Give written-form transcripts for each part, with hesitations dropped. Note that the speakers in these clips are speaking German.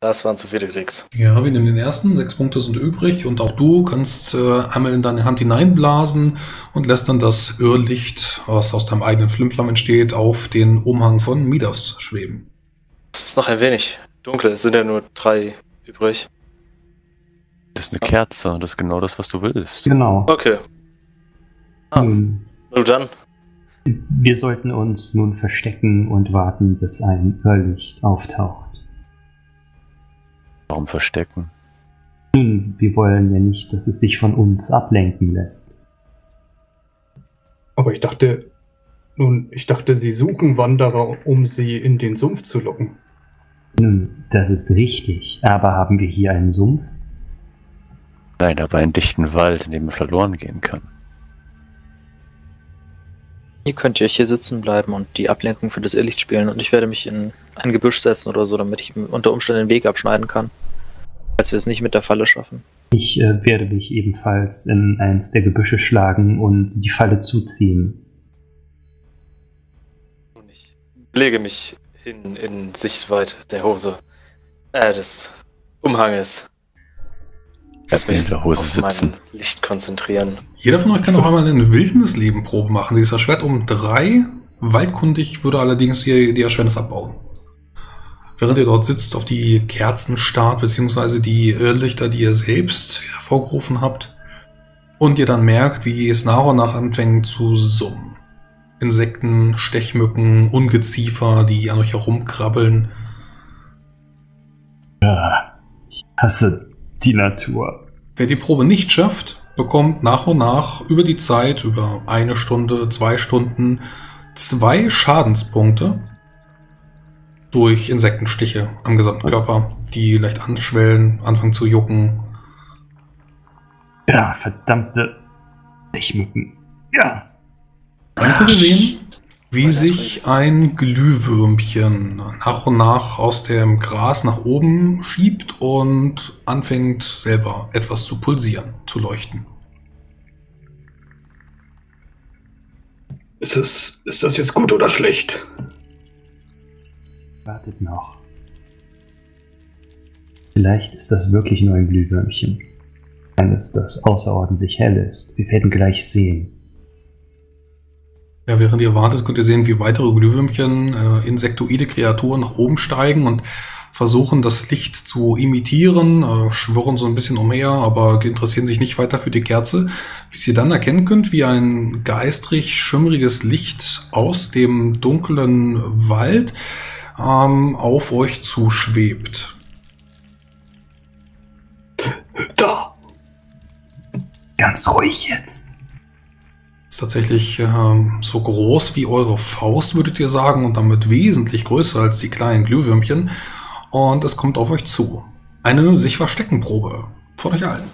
Das waren zu viele Klicks. Ja, wir nehmen den ersten. 6 Punkte sind übrig und auch du kannst einmal in deine Hand hineinblasen und lässt dann das Irrlicht, was aus deinem eigenen Flimflam entsteht, auf den Umhang von Midas schweben. Es ist noch ein wenig dunkel. Es sind ja nur 3 übrig. Das ist eine Kerze. Das ist genau das, was du willst. Genau. Okay. Nur dann. Wir sollten uns nun verstecken und warten, bis ein Irrlicht auftaucht. Warum verstecken? Nun, wir wollen ja nicht, dass es sich von uns ablenken lässt. Aber ich dachte, sie suchen Wanderer, um sie in den Sumpf zu locken. Nun, das ist richtig. Aber haben wir hier einen Sumpf? Nein, aber einen dichten Wald, in dem man verloren gehen kann. Ihr könnt ja hier sitzen bleiben und die Ablenkung für das Irrlicht spielen und ich werde mich in ein Gebüsch setzen oder so, damit ich unter Umständen den Weg abschneiden kann, falls wir es nicht mit der Falle schaffen. Ich werde mich ebenfalls in eins der Gebüsche schlagen und die Falle zuziehen. Und ich lege mich hin in Sichtweite der Hose. Des Umhanges. Lass mich in der Hose auf sitzen. mein Licht konzentrieren. Jeder von euch kann auch einmal eine Wildnislebenprobe machen. Dieser Schwert um 3. Waldkundig würde allerdings hier die Erschwernis abbauen. Während ihr dort sitzt, auf die Kerzen starrt, beziehungsweise die Irrlichter, die ihr selbst hervorgerufen habt, und ihr dann merkt, wie es nach und nach anfängt zu summen. Insekten, Stechmücken, Ungeziefer, die an euch herumkrabbeln. Ja, ich hasse die Natur. Wer die Probe nicht schafft, bekommt nach und nach über die Zeit, über 1 Stunde, 2 Stunden, 2 Schadenspunkte durch Insektenstiche am gesamten Körper, die leicht anschwellen, anfangen zu jucken. Ja, verdammte Stechmücken. Ja. Dann könnt ihr sehen, wie sich ein Glühwürmchen nach und nach aus dem Gras nach oben schiebt und anfängt selber etwas zu pulsieren, zu leuchten. Ist das jetzt gut oder schlecht? Wartet noch. Vielleicht ist das wirklich nur ein Glühwürmchen. Eines, das außerordentlich hell ist. Wir werden gleich sehen. Ja, während ihr wartet, könnt ihr sehen, wie weitere Glühwürmchen, insektoide Kreaturen nach oben steigen und versuchen, das Licht zu imitieren, schwirren so ein bisschen umher, aber interessieren sich nicht weiter für die Kerze, bis ihr dann erkennen könnt, wie ein geistrig schimmriges Licht aus dem dunklen Wald auf euch zuschwebt. Da! Ganz ruhig jetzt. Ist tatsächlich so groß wie eure Faust, würdet ihr sagen, und damit wesentlich größer als die kleinen Glühwürmchen. Und es kommt auf euch zu. Eine Sich-Verstecken-Probe von euch allen.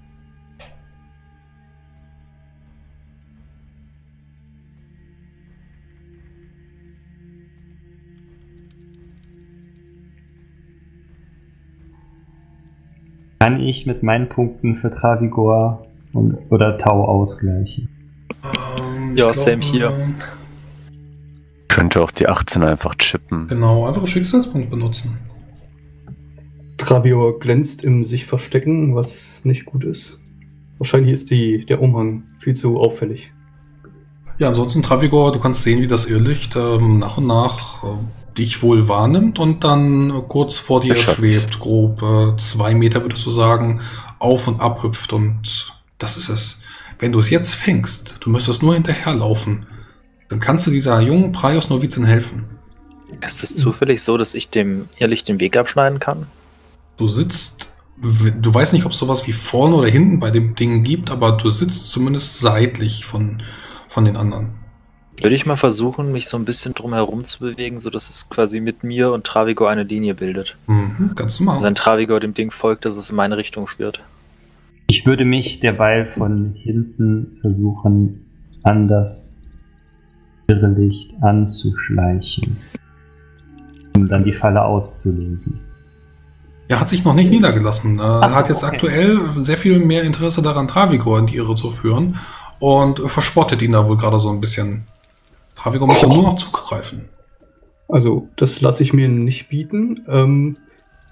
Kann ich mit meinen Punkten für Travigor oder Tau ausgleichen? Ja, same hier. Könnte auch die 18 einfach chippen. Genau, einfach einen Schicksalspunkt benutzen. Travior glänzt im sich verstecken, was nicht gut ist. Wahrscheinlich ist der Umhang viel zu auffällig. Ja, ansonsten, Travigor, du kannst sehen, wie das Irrlicht nach und nach dich wohl wahrnimmt und dann kurz vor dir schwebt, grob 2 Meter, würdest du sagen, auf und ab hüpft, und das ist es. Wenn du es jetzt fängst, du müsstest nur hinterherlaufen, dann kannst du dieser jungen Praios-Novizin helfen. Ist es zufällig so, dass ich dem Irrlicht den Weg abschneiden kann? Du sitzt, du weißt nicht, ob es sowas wie vorne oder hinten bei dem Ding gibt, aber du sitzt zumindest seitlich von den anderen. Würde ich mal versuchen, mich so ein bisschen drum herum zu bewegen, sodass es quasi mit mir und Travigor eine Linie bildet. Mhm, ganz normal. Also wenn Travigor dem Ding folgt, dass es in meine Richtung schwirrt. Ich würde mich derweil von hinten versuchen, an das Irrlicht anzuschleichen, um dann die Falle auszulösen. Er hat sich noch nicht niedergelassen. Er hat jetzt okay. aktuell sehr viel mehr Interesse daran, Travigor in die Irre zu führen und verspottet ihn da wohl gerade so ein bisschen. Travigor möchte nur noch zugreifen. Also, das lasse ich mir nicht bieten.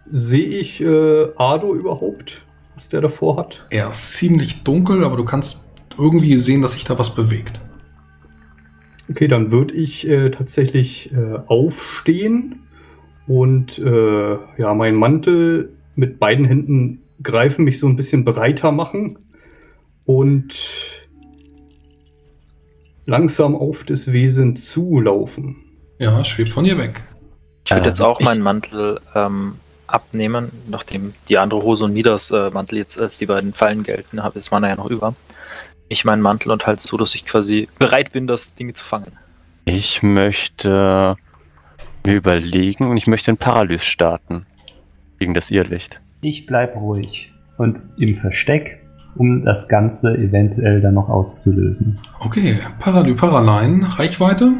Sehe ich Ardo überhaupt, was der davor hat? Er ist ziemlich dunkel, aber du kannst irgendwie sehen, dass sich da was bewegt. Okay, dann würde ich tatsächlich aufstehen und meinen Mantel mit beiden Händen greifen, mich so ein bisschen breiter machen und langsam auf das Wesen zulaufen. Ja, es schwebt von dir weg. Ich würde jetzt auch meinen Mantel abnehmen, nachdem die andere Hose und Midas Mantel jetzt als die beiden Fallen gelten, ist man ja noch über. Ich meinen Mantel und halt so, dass ich quasi bereit bin, das Ding zu fangen. Ich möchte mir überlegen und ich möchte einen Paralys starten. Gegen das Irrlicht. Ich bleib ruhig und im Versteck, um das Ganze eventuell dann noch auszulösen. Okay, Paraline, Reichweite?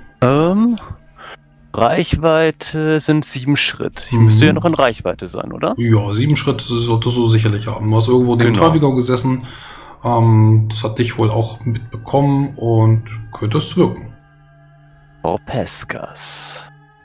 Reichweite sind 7 Schritt. Ich müsste ja noch in Reichweite sein, oder? Ja, 7 Schritte solltest du sicherlich haben. Du hast irgendwo neben Genau. Travigo gesessen. Das hat dich wohl auch mitbekommen und könntest wirken. Frau Peskas.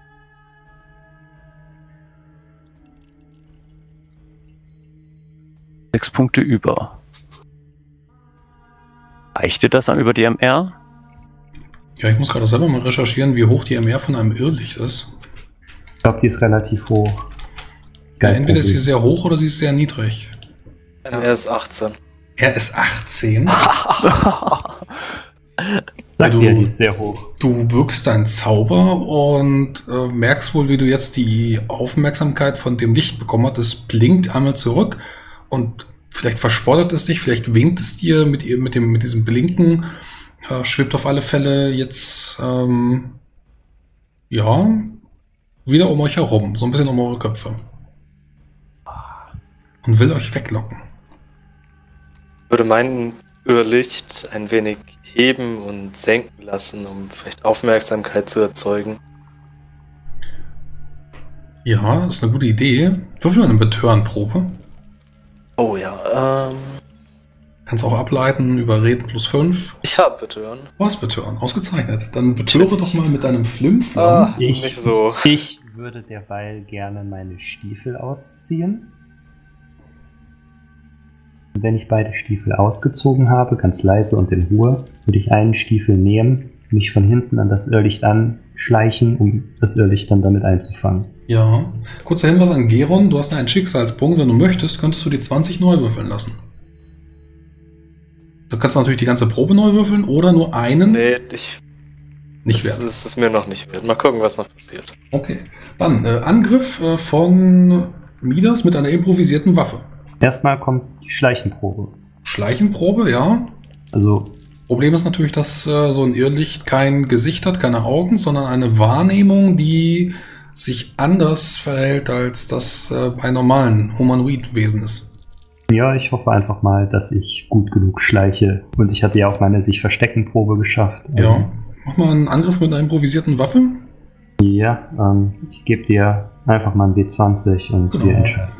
Sechs Punkte über. Reicht dir das dann über die MR? Ja, ich muss gerade selber mal recherchieren, wie hoch die MR von einem Irrlicht ist. Ich glaube, die ist relativ hoch. Ja, entweder ist sie sehr hoch oder sie ist sehr niedrig. Er ist 18. Er ist 18. Sag du- dir, die ist sehr hoch. Du wirkst deinen Zauber und merkst wohl, wie du jetzt die Aufmerksamkeit von dem Licht bekommen hast. Es blinkt einmal zurück und vielleicht verspottet es dich, vielleicht winkt es dir mit diesem Blinken. Schwebt auf alle Fälle jetzt wieder um euch herum, so ein bisschen um eure Köpfe. Und will euch weglocken. Ich würde mein Irrlicht ein wenig heben und senken lassen, um vielleicht Aufmerksamkeit zu erzeugen. Ja, ist eine gute Idee. Würfel mal eine Betören-Probe. Oh ja, Kannst auch ableiten, überreden +5. ich habe Betören. Was betören? Ausgezeichnet. Dann betöre doch mal mit deinem Flimflam. Nicht so. Ich würde derweil gerne meine Stiefel ausziehen. Und wenn ich beide Stiefel ausgezogen habe, ganz leise und in Ruhe, würde ich einen Stiefel nehmen, mich von hinten an das Irrlicht anschleichen, um das Irrlicht dann damit einzufangen. Ja. Kurzer Hinweis an Geron. Du hast einen Schicksalspunkt. Wenn du möchtest, könntest du die 20 neu würfeln lassen. Du kannst natürlich die ganze Probe neu würfeln oder nur einen. Nee, Nicht das wert. ist mir noch nicht wert. Mal gucken, was noch passiert. Okay. Dann Angriff von Midas mit einer improvisierten Waffe. Erstmal kommt die Schleichenprobe. Schleichenprobe, ja. Also, Problem ist natürlich, dass so ein Irrlicht kein Gesicht hat, keine Augen, sondern eine Wahrnehmung, die sich anders verhält, als das bei normalen Humanoid-Wesen ist. ja, ich hoffe einfach mal, dass ich gut genug schleiche. Und ich hatte ja auch meine Sich-Verstecken-Probe geschafft. Ja. Mach mal einen Angriff mit einer improvisierten Waffe. Ja, ich gebe dir einfach mal ein W20 und Genau. wir entscheiden.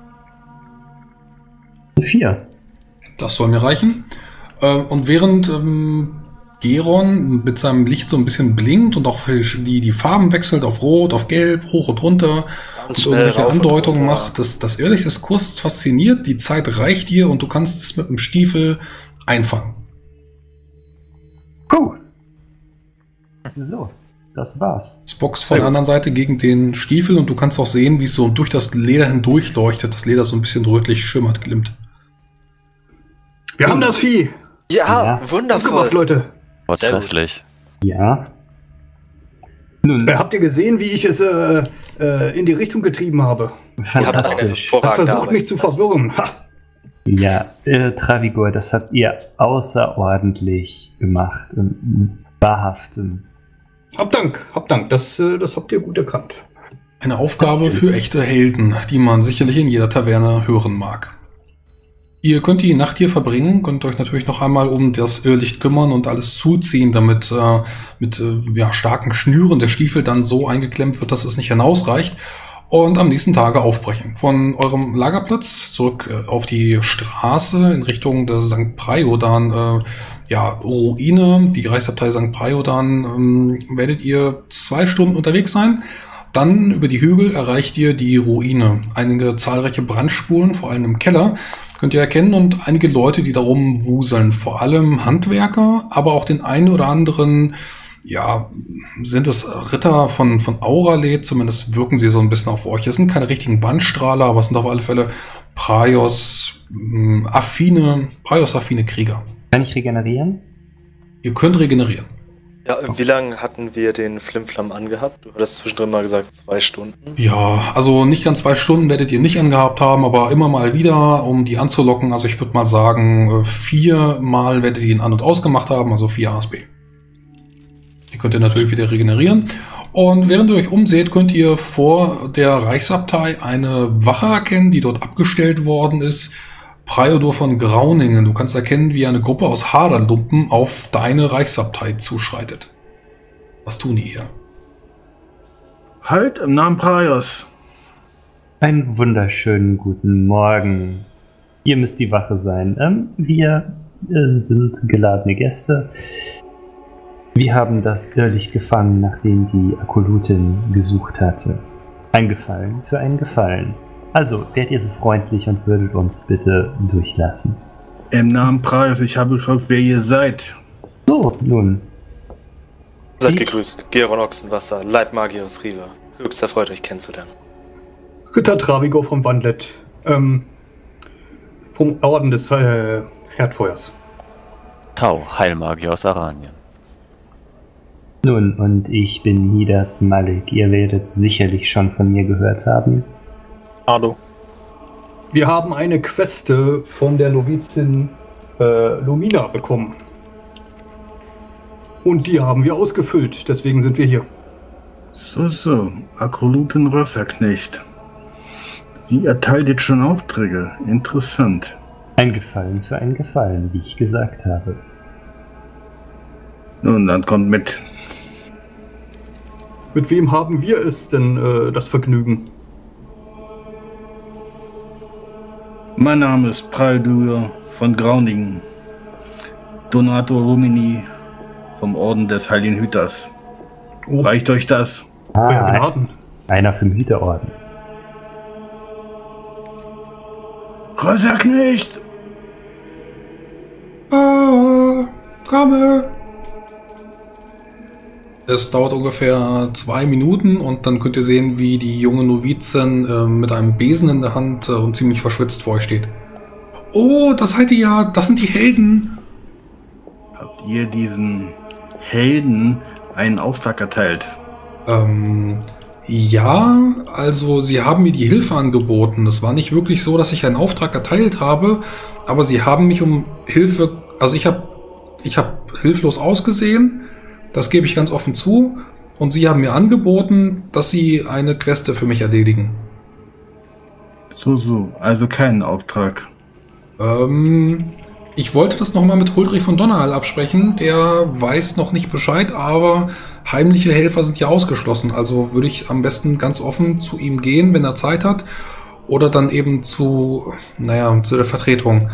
4. Das soll mir reichen. Und während Geron mit seinem Licht so ein bisschen blinkt und auch die Farben wechselt auf Rot, auf Gelb, hoch und runter und schnell irgendwelche rauf und Andeutungen runter. macht, das Irrlicht ist kurz fasziniert, die Zeit reicht dir und du kannst es mit dem Stiefel einfangen. Puh. So, das war's. Es boxt von der anderen Seite gegen den Stiefel und du kannst auch sehen, wie es so durch das Leder hindurch leuchtet. Das Leder so ein bisschen rötlich schimmert, glimmt. Wir haben das Vieh! Ja, Ja. Gut wundervoll. gemacht, Leute. Vortrefflich. Ja. Nun, Habt ihr gesehen, wie ich es in die Richtung getrieben habe? Ihr habt eine fantastisch. Hat hervorragende versucht, mich zu Arbeit verwirren. Ha. Ja, Travigor, das habt ihr außerordentlich gemacht. Wahrhaft. Hab Dank. Das habt ihr gut erkannt. Eine Aufgabe für echte Helden, die man sicherlich in jeder Taverne hören mag. Ihr könnt die Nacht hier verbringen, könnt euch natürlich noch einmal um das Irrlicht kümmern und alles zuziehen, damit mit starken Schnüren der Stiefel dann so eingeklemmt wird, dass es nicht hinausreicht. Und am nächsten Tage aufbrechen. Von eurem Lagerplatz zurück auf die Straße in Richtung der St. Priodan, Ruine, die Reichsabtei St. Priodan, werdet ihr 2 Stunden unterwegs sein. dann über die Hügel erreicht ihr die Ruine. Einige zahlreiche Brandspuren, vor allem im Keller, könnt ihr erkennen und einige Leute, die darum wuseln. Vor allem Handwerker, aber auch den einen oder anderen, ja, sind es Ritter von Auralet, zumindest wirken sie so ein bisschen auf euch. Es sind keine richtigen Bandstrahler, aber es sind auf alle Fälle Praios-affine Krieger. Kann ich regenerieren? Ihr könnt regenerieren. Ja, wie lange hatten wir den Flimflam angehabt? Du hattest zwischendrin mal gesagt 2 Stunden. Ja, also nicht ganz 2 Stunden werdet ihr nicht angehabt haben, aber immer mal wieder, um die anzulocken. Also ich würde mal sagen, 4 Mal werdet ihr ihn an- und ausgemacht haben, also 4 ASB. Die könnt ihr natürlich wieder regenerieren. Und während ihr euch umseht, könnt ihr vor der Reichsabtei eine Wache erkennen, die dort abgestellt worden ist. Priodor von Grauningen. Du kannst erkennen, wie eine Gruppe aus Haderlumpen auf deine Reichsabtei zuschreitet. Was tun die hier? Halt, im Namen Praios. Einen wunderschönen guten Morgen. Ihr müsst die Wache sein. Wir sind geladene Gäste. Wir haben das Irrlicht gefangen, nachdem die Akolutin gesucht hatte. Ein Gefallen für einen Gefallen. Also, werdet ihr so freundlich und würdet uns bitte durchlassen. Im Namen Praios, ich habe gefragt, wer ihr seid. So, nun. Seid gegrüßt. Geron Ochsenwasser, Leibmagius Riva. Höchst erfreut, euch kennenzulernen. Ritter Travigor vom Wandlet. Vom Orden des Herdfeuers. Tau, Heilmagier aus Aranien. Nun, und ich bin Midas Malik. Ihr werdet sicherlich schon von mir gehört haben. Ardo. Wir haben eine Queste von der Novizin Lumina bekommen. Und die haben wir ausgefüllt, deswegen sind wir hier. So, Akolutin Wasserknecht. Sie erteilt jetzt schon Aufträge. Interessant. Ein Gefallen für einen Gefallen, wie ich gesagt habe. Nun, dann kommt mit. Mit wem haben wir es denn das Vergnügen? Mein Name ist Priodor von Grauningen. Donator Rumini vom Orden des Heiligen Hüters. Oh. Reicht euch das? Einer vom Hüterorden. Wasserknecht! Komme! Es dauert ungefähr 2 Minuten und dann könnt ihr sehen, wie die junge Novizin mit einem Besen in der Hand und ziemlich verschwitzt vor euch steht. Oh, das seid ihr ja, das sind die Helden. Habt ihr diesen Helden einen Auftrag erteilt? Ja, also sie haben mir die Hilfe angeboten. Es war nicht wirklich so, dass ich einen Auftrag erteilt habe, aber sie haben mich um Hilfe, also ich hab hilflos ausgesehen. Das gebe ich ganz offen zu. Und sie haben mir angeboten, dass sie eine Queste für mich erledigen. So, also keinen Auftrag. Ich wollte das nochmal mit Huldrych von Donnerhall absprechen. Der weiß noch nicht Bescheid, aber heimliche Helfer sind ja ausgeschlossen. Also würde ich am besten ganz offen zu ihm gehen, wenn er Zeit hat. Oder dann eben zu der Vertretung.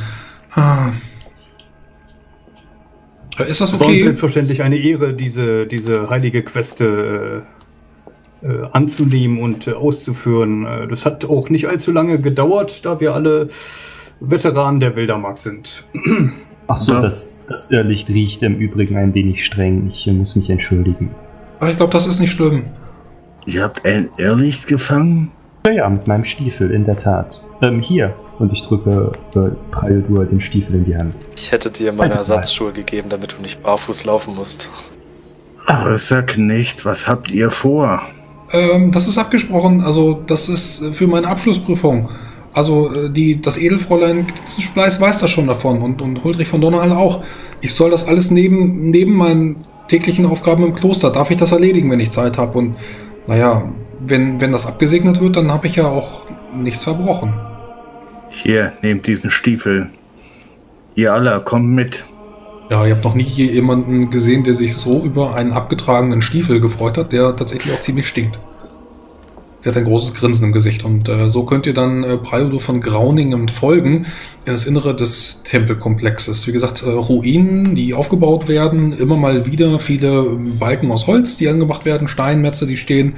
Ist das okay? Es war uns selbstverständlich eine Ehre, diese heilige Queste anzunehmen und auszuführen. Das hat auch nicht allzu lange gedauert, da wir alle Veteranen der Wildermark sind. Achso, Ja. das Irrlicht riecht im Übrigen ein wenig streng. Ich muss mich entschuldigen. Ach, ich glaube, das ist nicht schlimm. Ihr habt ein Irrlicht gefangen? Ja, mit meinem Stiefel, in der Tat. Hier. Und ich drücke Priodor den Stiefel in die Hand. Ich hätte dir meine Ersatzschuhe gegeben, damit du nicht barfuß laufen musst. Wasserknecht, was habt ihr vor? Das ist abgesprochen. Also, das ist für meine Abschlussprüfung. Also, das Edelfräulein Glitzenspleiß weiß das schon davon und Huldrych von Donnerhall auch. Ich soll das alles neben meinen täglichen Aufgaben im Kloster, darf ich das erledigen, wenn ich Zeit habe. Und naja, wenn das abgesegnet wird, dann habe ich ja auch nichts verbrochen. Hier, nehmt diesen Stiefel. Ihr alle, kommt mit. Ja, ihr habt noch nie jemanden gesehen, der sich so über einen abgetragenen Stiefel gefreut hat, der tatsächlich auch ziemlich stinkt. Sie hat ein großes Grinsen im Gesicht und so könnt ihr dann Priodor von Grauningen folgen in das Innere des Tempelkomplexes. Wie gesagt, Ruinen, die aufgebaut werden, immer mal wieder viele Balken aus Holz, die angemacht werden, Steinmetze, die stehen,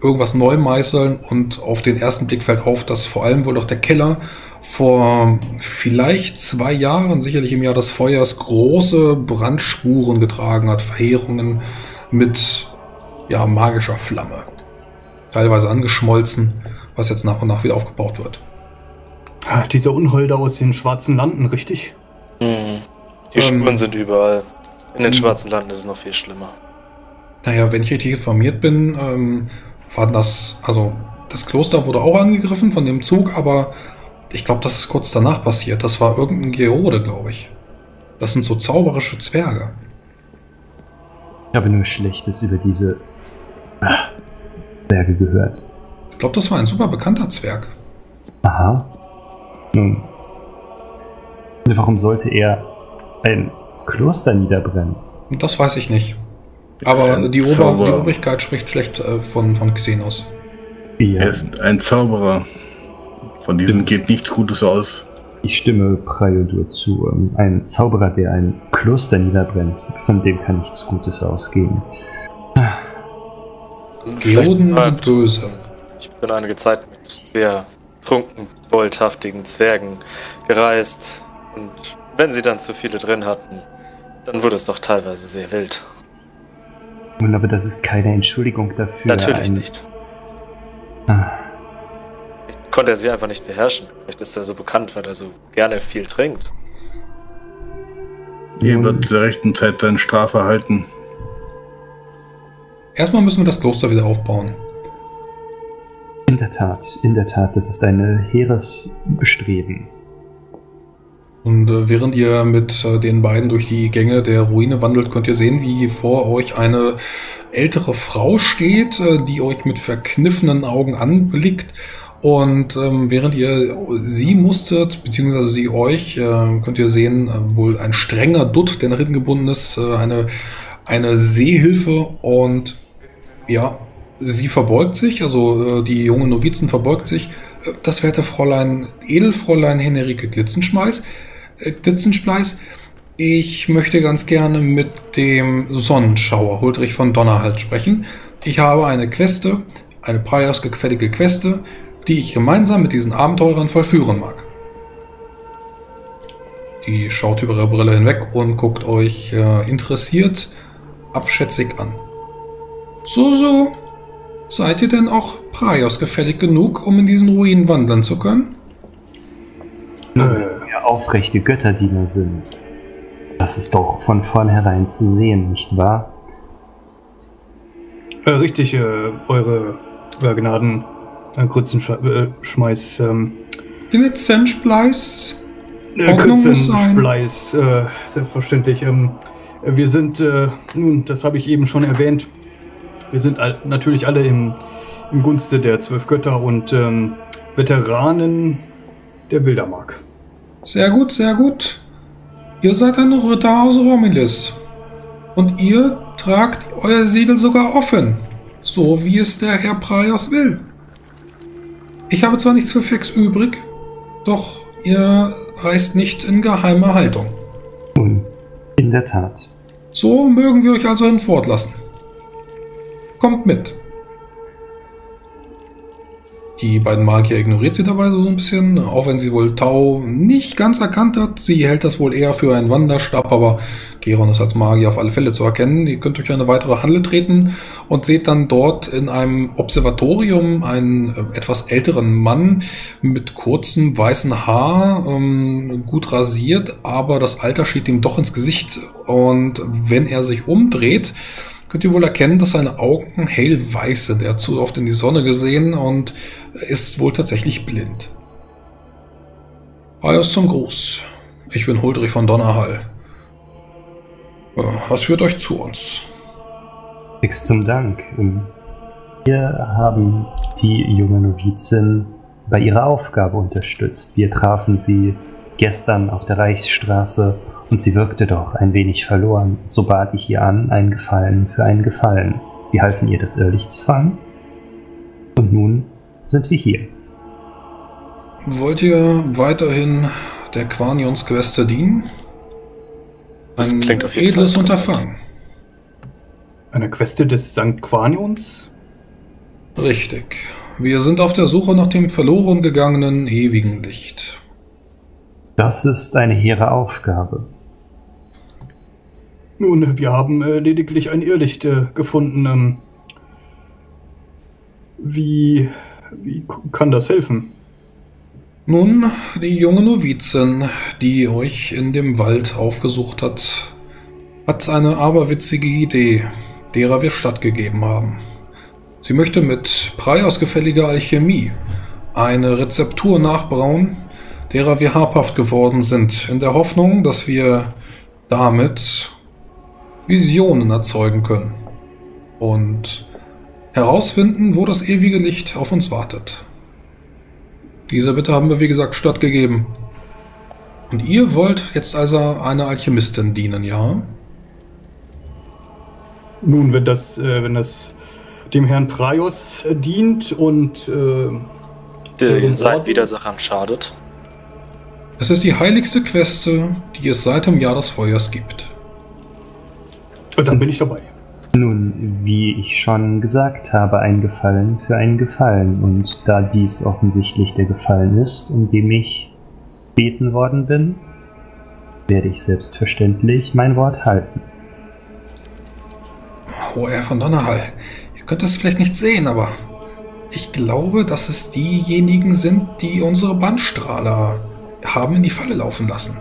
irgendwas neu meißeln und auf den ersten Blick fällt auf, dass vor allem wohl auch der Keller vor vielleicht 2 Jahren, sicherlich im Jahr des Feuers, große Brandspuren getragen hat, Verheerungen mit magischer Flamme. Teilweise angeschmolzen, was jetzt nach und nach wieder aufgebaut wird. Ach, diese Unholde aus den Schwarzen Landen, richtig? Die Spuren sind überall. In den Schwarzen Landen ist es noch viel schlimmer. Naja, wenn ich richtig informiert bin, war das Kloster wurde auch angegriffen von dem Zug, aber ich glaube, das ist kurz danach passiert. Das war irgendein Geode, glaube ich. Das sind so zauberische Zwerge. Ich habe nur Schlechtes über diese Zwerge gehört. Ich glaube, das war ein super bekannter Zwerg. Aha. Nun, warum sollte er ein Kloster niederbrennen? Das weiß ich nicht. Aber die Obrigkeit spricht schlecht von Xenos. Er ist ein Zauberer. Von diesem geht nichts Gutes aus. Ich stimme Priodur zu. Ein Zauberer, der ein Kloster niederbrennt, von dem kann nichts Gutes ausgehen. Geoden sind böse. Ich bin einige Zeit mit sehr trunkenboldhaftigen Zwergen gereist. Und wenn sie dann zu viele drin hatten, dann wurde es doch teilweise sehr wild. Nun, aber das ist keine Entschuldigung dafür. Natürlich nicht. Ich konnte er sie einfach nicht beherrschen. Vielleicht ist er so bekannt, weil er so gerne viel trinkt. Er wird zur rechten Zeit seine Strafe erhalten. Erstmal müssen wir das Kloster wieder aufbauen. In der Tat, das ist ein hehres Bestreben. Und während ihr mit den beiden durch die Gänge der Ruine wandelt, könnt ihr sehen, wie vor euch eine ältere Frau steht, die euch mit verkniffenen Augen anblickt. Und während ihr sie mustert, beziehungsweise sie euch, könnt ihr sehen, wohl ein strenger Dutt, der nach hinten gebunden ist, eine Seehilfe. Und ja, sie verbeugt sich, also die junge Novizin verbeugt sich. Das werte Fräulein, Edelfräulein Henrike Glitzenspleiß, ich möchte ganz gerne mit dem Sonnenschauer Huldrich von Donnerhalt sprechen. Ich habe eine Queste, eine preisgefällige Queste, die ich gemeinsam mit diesen Abenteurern vollführen mag. Die schaut über ihre Brille hinweg und guckt euch interessiert, abschätzig an. So, seid ihr denn auch preisgefällig genug, um in diesen Ruinen wandeln zu können? Wenn wir aufrechte Götterdiener sind. Das ist doch von vornherein zu sehen, nicht wahr? Richtig, eure Gnaden, Grützenschmeiß. Glitzenspleiß. Grützenspleiß, selbstverständlich. Wir sind, nun, das habe ich eben schon erwähnt, wir sind natürlich alle im Gunste der 12 Götter und Veteranen der Wildermark. Sehr gut, sehr gut. Ihr seid ein Ritter aus Romulus. Und ihr tragt euer Siegel sogar offen, so wie es der Herr Praios will. Ich habe zwar nichts für Fex übrig, doch ihr reist nicht in geheimer Haltung. In der Tat. So mögen wir euch also hinfortlassen. Kommt mit. Die beiden Magier ignoriert sie dabei so ein bisschen, auch wenn sie wohl Tau nicht ganz erkannt hat. Sie hält das wohl eher für einen Wanderstab, aber Geron ist als Magier auf alle Fälle zu erkennen. Ihr könnt durch eine weitere Halle treten und seht dann dort in einem Observatorium einen etwas älteren Mann mit kurzem weißen Haar, gut rasiert, aber das Alter steht ihm doch ins Gesicht. Und wenn er sich umdreht, könnt ihr wohl erkennen, dass seine Augen hellweiß sind. Er hat zu oft in die Sonne gesehen und ist wohl tatsächlich blind. Alles zum Gruß. Ich bin Huldrich von Donnerhall. Was führt euch zu uns? Nichts zum Dank. Wir haben die junge Novizin bei ihrer Aufgabe unterstützt. Wir trafen sie gestern auf der Reichsstraße und sie wirkte doch ein wenig verloren. So bat ich ihr an, einen Gefallen für einen Gefallen. Wir halfen ihr, das Irrlicht zu fangen. Und nun sind wir hier. Wollt ihr weiterhin der Quanions-Queste dienen? Das klingt auf jeden edles Fall Unterfangen. Eine Queste des St. Quanions? Richtig. Wir sind auf der Suche nach dem verloren gegangenen ewigen Licht. Das ist eine hehre Aufgabe. Nun, wir haben lediglich ein Irrlicht gefunden. Wie kann das helfen? Nun, die junge Novizin, die euch in dem Wald aufgesucht hat, hat eine aberwitzige Idee, derer wir stattgegeben haben. Sie möchte mit preisgefälliger Alchemie eine Rezeptur nachbrauen, derer wir habhaft geworden sind, in der Hoffnung, dass wir damit Visionen erzeugen können und herausfinden, wo das ewige Licht auf uns wartet. Dieser Bitte haben wir, wie gesagt, stattgegeben. Und ihr wollt jetzt also einer Alchemistin dienen, ja? Nun, wenn das dem Herrn Praios dient und seinen Widersachern schadet. Es ist die heiligste Queste, die es seit dem Jahr des Feuers gibt. Dann bin ich dabei. Nun, wie ich schon gesagt habe, ein Gefallen für einen Gefallen. Und da dies offensichtlich der Gefallen ist, um den ich gebeten worden bin, werde ich selbstverständlich mein Wort halten. Hoher Herr von Donnerhall, ihr könnt es vielleicht nicht sehen, aber ich glaube, dass es diejenigen sind, die unsere Bandstrahler haben in die Falle laufen lassen.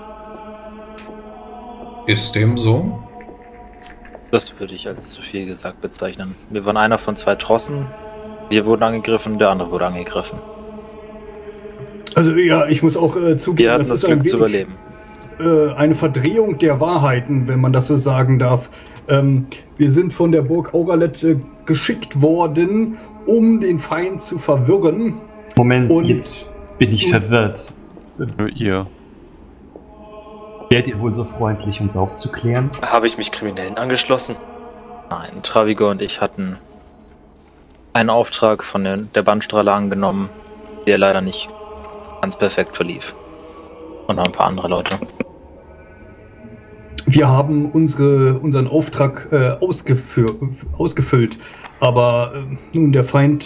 Ist dem so? Das würde ich als zu viel gesagt bezeichnen. Wir waren einer von 2 Trossen. Wir wurden angegriffen, der andere wurde angegriffen. Also ja, ich muss auch zugeben, wir hatten das Glück zu überleben. Eine Verdrehung der Wahrheiten, wenn man das so sagen darf. Wir sind von der Burg Auralet geschickt worden, um den Feind zu verwirren. Moment, jetzt bin ich verwirrt. Nur ihr. Wärt ihr wohl so freundlich, uns aufzuklären? Habe ich mich Kriminellen angeschlossen? Nein, Travigo und ich hatten einen Auftrag von der Bandstrahler angenommen, der leider nicht ganz perfekt verlief. Und noch ein paar andere Leute. Wir haben unseren Auftrag ausgefüllt, aber nun der Feind...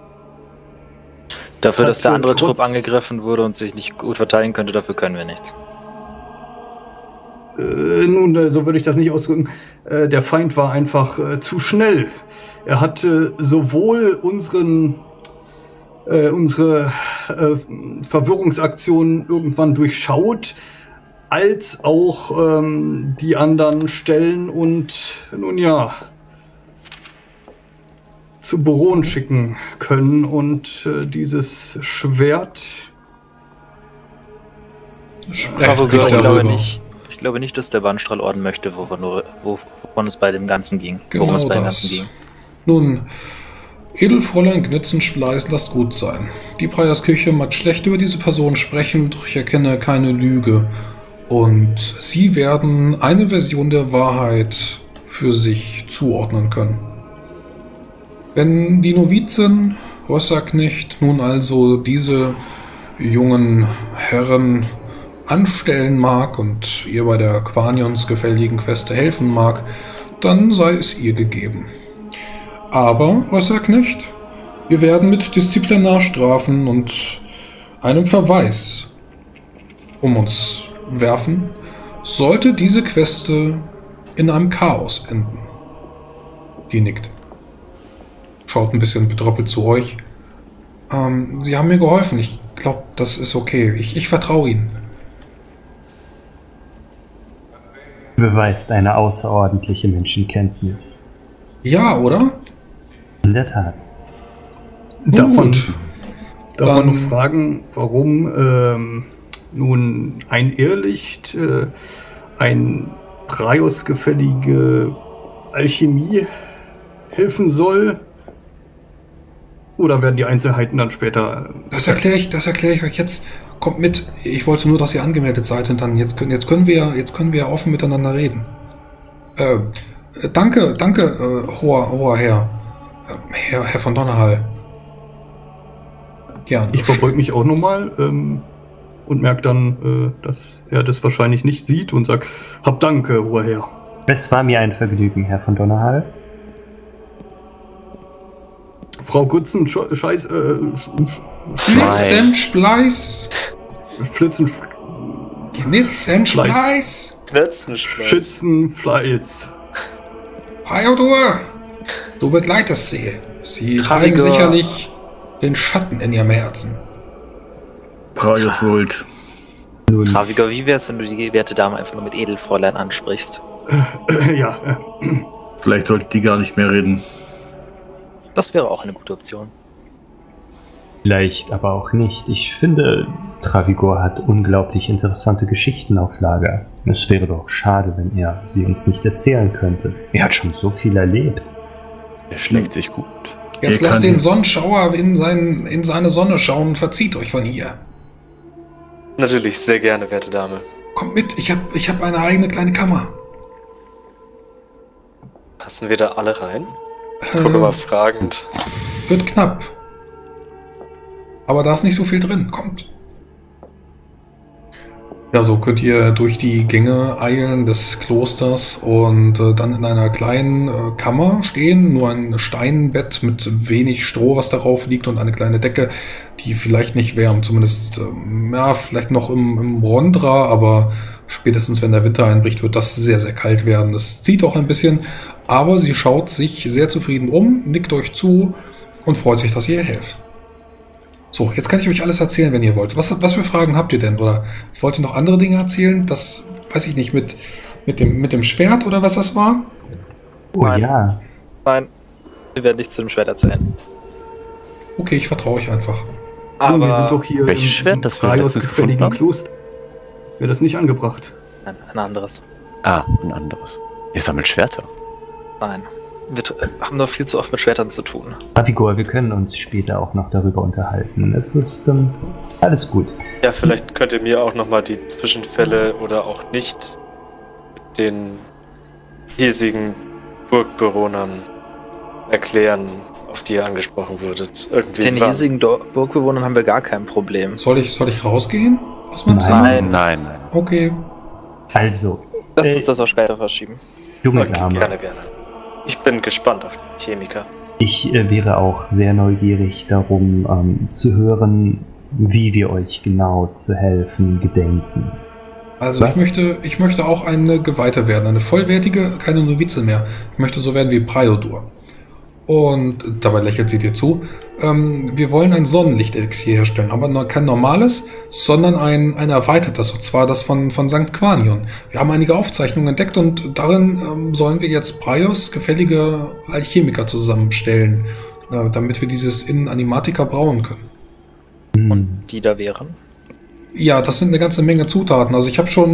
Dafür, dass der andere Trupp angegriffen wurde und sich nicht gut verteidigen könnte, dafür können wir nichts. Nun, so würde ich das nicht ausdrücken. Der Feind war einfach zu schnell. Er hatte sowohl unsere Verwirrungsaktionen irgendwann durchschaut, als auch die anderen Stellen und nun ja, zu Boron schicken können. Und dieses Schwert... Ich glaube nicht, dass der Bandstrahlorden möchte, wovon es bei dem Ganzen ging. Genau worum es bei dem das. Ganzen ging. Nun, Edelfräulein Gnitzenspleiß, lasst gut sein. Die Preierskirche mag schlecht über diese Person sprechen, doch ich erkenne keine Lüge. Und sie werden eine Version der Wahrheit für sich zuordnen können. Wenn die Novizin Rösserknecht nun also diese jungen Herren anstellen mag und ihr bei der Quanions gefälligen Queste helfen mag, dann sei es ihr gegeben. Aber, Rösserknecht, wir werden mit Disziplinarstrafen und einem Verweis um uns werfen, sollte diese Queste in einem Chaos enden. Die nickt. Schaut ein bisschen betröppelt zu euch. Sie haben mir geholfen. Ich glaube, das ist okay. Ich vertraue Ihnen. Beweist eine außerordentliche Menschenkenntnis. Ja, oder? In der Tat. Darf man noch fragen, warum nun ein Irrlicht, ein preisgefällige Alchemie helfen soll? Oder werden die Einzelheiten dann später... Das erkläre ich euch jetzt. Kommt mit. Ich wollte nur, dass ihr angemeldet seid und dann jetzt können wir offen miteinander reden. Danke, hoher Herr. Herr von Donnerhall. Ja. Ich verbeug mich auch nochmal und merke dann, dass er das wahrscheinlich nicht sieht und sagt, hab Danke, hoher Herr. Es war mir ein Vergnügen, Herr von Donnerhall. Frau Gutzen, Scheiß, Flitzenspleiß. Flitzen, Knitzenspleiß. Knötzenschleiß. Schützenfleiz. Priodor, du begleitest sie. Sie treiben Travigor. sicherlich den Schatten in ihrem Herzen. Praios Vult. Travigor, wie wär's, wenn du die werte Dame einfach nur mit Edelfräulein ansprichst? Ja, Vielleicht sollte die gar nicht mehr reden. Das wäre auch eine gute Option. Vielleicht aber auch nicht. Ich finde, Travigor hat unglaublich interessante Geschichten auf Lager. Es wäre doch schade, wenn er sie uns nicht erzählen könnte. Er hat schon so viel erlebt. Er schlägt sich gut. Jetzt Ihr lasst kann- den Sonnenschauer in seine Sonne schauen und verzieht euch von hier. Natürlich, sehr gerne, werte Dame. Kommt mit, ich hab eine eigene kleine Kammer. Passen wir da alle rein? Ich gucke mal fragend. Wird knapp. Aber da ist nicht so viel drin. Kommt. Ja, so könnt ihr durch die Gänge eilen des Klosters und dann in einer kleinen Kammer stehen. Nur ein Steinbett mit wenig Stroh, was darauf liegt, und eine kleine Decke, die vielleicht nicht wärmt. Zumindest, ja, vielleicht noch im Rondra, aber spätestens, wenn der Winter einbricht, wird das sehr, sehr kalt werden. Das zieht auch ein bisschen, aber sie schaut sich sehr zufrieden um, nickt euch zu und freut sich, dass ihr helft. So, jetzt kann ich euch alles erzählen, wenn ihr wollt. Was für Fragen habt ihr denn? Oder wollt ihr noch andere Dinge erzählen? Das weiß ich nicht, mit dem Schwert oder was das war? Oh Nein. ja. Nein, wir werden nichts zu dem Schwert erzählen. Okay, ich vertraue euch einfach. Aber wir sind doch hier welches Schwert, das wir Praios letztens gefunden gefälligen haben? Kloster. Wäre das nicht angebracht? ein anderes. Ah, ein anderes. Ihr sammelt Schwerter. Nein. Wir haben noch viel zu oft mit Schwertern zu tun. Travigor, wir können uns später auch noch darüber unterhalten. Es ist alles gut. Ja, vielleicht könnt ihr mir auch nochmal die Zwischenfälle oder auch nicht mit den hiesigen Burgbewohnern erklären, auf die ihr angesprochen wurdet. Irgendwie Den war- hiesigen Burgbewohnern haben wir gar kein Problem. Soll ich rausgehen aus meinem Nein. Zimmer? Nein. Nein, nein. Okay. Also, Lass uns das auch später verschieben. junge Okay, Dame, gerne. Ich bin gespannt auf den Chemiker. ich wäre auch sehr neugierig darum zu hören, wie wir euch genau zu helfen gedenken. Also Was? ich möchte auch eine Geweihte werden, eine vollwertige, keine Novize mehr. Ich möchte so werden wie Priodor. Und dabei lächelt sie dir zu. Wir wollen ein Sonnenlichtelixier herstellen, aber kein normales, sondern ein erweitertes, und zwar das von St. Quanion. Wir haben einige Aufzeichnungen entdeckt und darin sollen wir jetzt Praios gefällige Alchemiker zusammenstellen, damit wir dieses in Animatica brauen können. Hm. Die da wären. Ja, das sind eine ganze Menge Zutaten. Also ich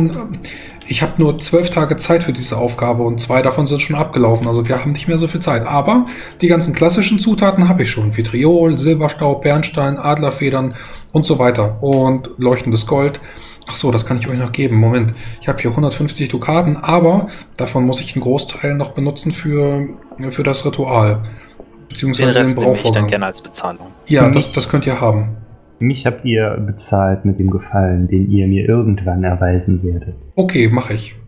habe nur 12 Tage Zeit für diese Aufgabe und 2 davon sind schon abgelaufen. Also wir haben nicht mehr so viel Zeit. Aber die ganzen klassischen Zutaten habe ich schon. Vitriol, Silberstaub, Bernstein, Adlerfedern und so weiter. Und leuchtendes Gold. Ach so, das kann ich euch noch geben. Moment, ich habe hier 150 Dukaten, aber davon muss ich einen Großteil noch benutzen für das Ritual. Den Beziehungsweise den Rest nehme ich dann Brauvorgang. gerne als Bezahlung. Ja, das könnt ihr haben. Mich habt ihr bezahlt mit dem Gefallen, den ihr mir irgendwann erweisen werdet. Okay, mache ich.